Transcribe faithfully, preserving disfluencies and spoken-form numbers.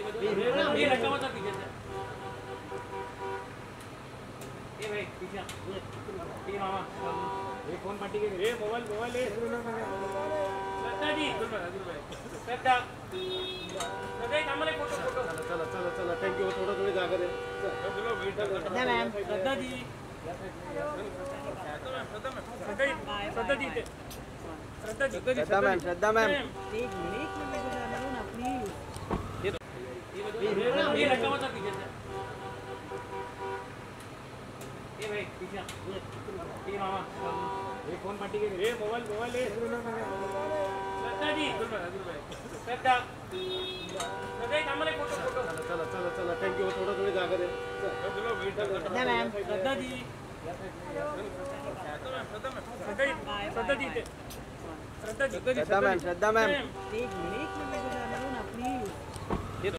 ये रखा हुआ था पीछे से। ये भाई पीछे ये मामा ये फोन पार्टी के ये मोबाइल मोबाइल ले श्रद्धा जी श्रद्धा श्रद्धा हमारे फोटो फोटो चलो चलो चलो थैंक यू थोड़ा थोड़ी जाकर दे चलो वेट कर ma'am Shraddha ji Shraddha ma'am Shraddha ji Shraddha ji Shraddha ma'am Shraddha ma'am एक मिनट में मेरे को जाना है ना प्लीज ये रखा हुआ था पीछे से। ये भाई पीछे ये मामा ये फोन पार्टी के ये मोबाइल मोबाइल ले श्रद्धा जी श्रद्धा श्रद्धा हमारे फोटो फोटो चलो चलो चलो थैंक यू थोड़ा थोड़ी जाकर दे चलो वेट कर ma'am Shraddha ji Shraddha ji Shraddha ji Shraddha ma'am Shraddha ma'am एक मिनट में